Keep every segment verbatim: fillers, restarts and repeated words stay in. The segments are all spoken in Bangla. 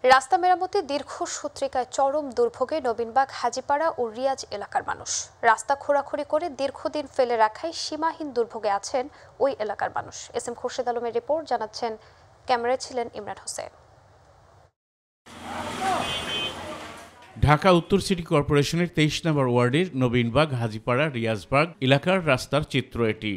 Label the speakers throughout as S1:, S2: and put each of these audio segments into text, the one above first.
S1: রাস্তা মেরামতে দীর্ঘ সূত্রিকায় চরম দুর্ভোগে নবীনবাগ হাজীপাড়া ও রিয়াজ এলাকার মানুষ। রাস্তা খোঁড়াখুঁড়ি করে দীর্ঘদিন ফেলে রাখায় সীমাহীন দুর্ভোগে আছেন ওই এলাকার মানুষ। এস এম খোরশেদ আলমের রিপোর্ট, জানাচ্ছেন ক্যামেরায় ছিলেন ইমরান হোসেন।
S2: ঢাকা উত্তর সিটি কর্পোরেশনের তেইশ নম্বর ওয়ার্ডের নবীনবাগ হাজীপাড়া রিয়াজবাগ এলাকার রাস্তার চিত্র এটি।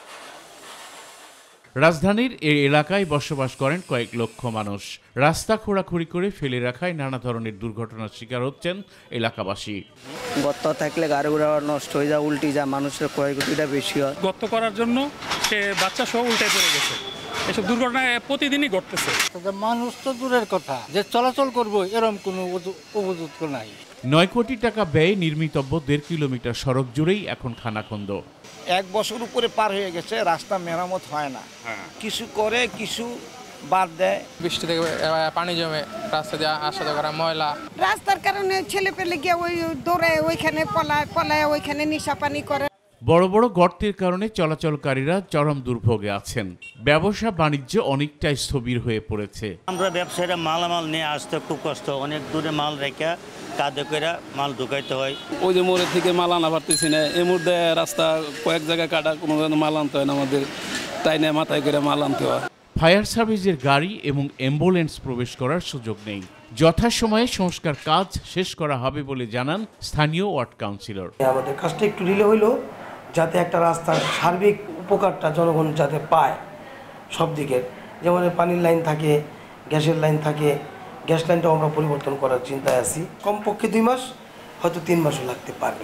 S2: রাজধানীর এই এলাকায় বসবাস করেন কয়েক লক্ষ মানুষ। রাস্তা খোঁড়াখুঁড়ি করে ফেলে রাখায় নানা ধরনের দুর্ঘটনার শিকার হচ্ছেন এলাকাবাসী।
S3: গর্ত থাকলে গাড়ি ঘোড়া নষ্ট হয়ে যায়, উল্টে যায়, মানুষের ক্ষয়ক্ষতিটা বেশি হয়।
S4: গর্ত করার জন্য সে বাচ্চা সহ উল্টে পড়ে গেছে। এসব দুর্ঘটনা প্রতিদিনই ঘটতেছে।
S5: মানুষ তো দূরের কথা, যে চলাচল করবো এরকম কোনো উপযুক্ত নাই।
S2: নয় কোটি টাকা ব্যয়ে নির্মিতব্য দেড় কিলোমিটার সড়ক জুড়েই এখন খানাখন্দ।
S6: এক বছর উপরে পার হয়ে গেছে, রাস্তা মেরামত হয় না। কিছু করে কিছু বাদ দেয়।
S7: বৃষ্টি থেকে পানি জমে রাস্তা দিয়ে আসা যাওয়া করা, ময়লা
S8: রাস্তার কারণে ছেলে পেলে গিয়ে ওই দৌড়ে ওইখানে পলায় পলায় ওইখানে নিশা পানি করে।
S2: বড় বড় গর্তের কারণে চলাচলকারীরা চরম দুর্ভোগে আছেন। ব্যবসা বাণিজ্য অনেকটাই স্থবির হয়ে পড়েছে।
S9: আমরা ব্যবসায়ীরা মালামাল নিয়ে আসতে খুব কষ্ট, অনেক দূরে মাল রেখে কাঁধে করে মাল ঢুকাইতে হয়।
S10: ওই যে মোড়ের থেকে মাল আনা পারতেছি না, এই মুহূর্তে রাস্তা কয়েক জায়গায় কাটা, কোনো মাল আনতে হয় না আমাদের, তাই না মাথায় করে মাল আনতে হয়।
S2: ফায়ার সার্ভিসের গাড়ি এবং অ্যাম্বুলেন্স প্রবেশ করার সুযোগ নেই। যথাসময়ে সংস্কার কাজ শেষ করা হবে বলে জানান স্থানীয় ওয়ার্ড কাউন্সিলর।
S11: আমাদের কাজটা একটু ডিলে হইলো, যাতে একটা রাস্তার সার্বিক উপকারটা জনগণ যাতে পায় সব দিকের, যেমন পানির লাইন থাকে, গ্যাসের লাইন থাকে। গ্যাস লাইনটাও আমরা পরিবর্তন করার চিন্তায় আছি। কমপক্ষে দুই মাস, হয়তো তিন মাসও লাগতে পারে।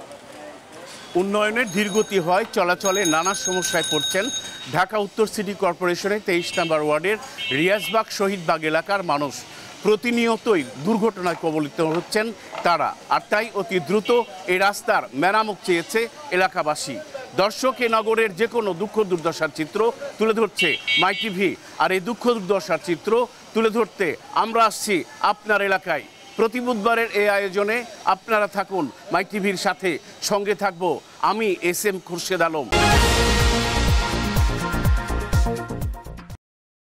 S2: উন্নয়নের ধীরগতি হয়, চলাচলে নানা সমস্যায় পড়ছেন ঢাকা উত্তর সিটি কর্পোরেশনের তেইশ নম্বর ওয়ার্ডের রিয়াজবাগ শহীদবাগ এলাকার মানুষ। প্রতিনিয়তই দুর্ঘটনায় কবলিত হচ্ছেন তারা, আর তাই অতি দ্রুত এই রাস্তার মেরামত চেয়েছে এলাকাবাসী। দর্শক, এ নগরের যে কোনো দুঃখ দুর্দশার চিত্র তুলে ধরছে মাইটিভি, আর এই দুঃখ দুর্দশার চিত্র তুলে ধরতে আমরা আসছি আপনার এলাকায়। প্রতি বুধবারের এই আয়োজনে আপনারা থাকুন মাইটিভির সাথে, সঙ্গে থাকবো আমি এস এম খোরশেদ আলম।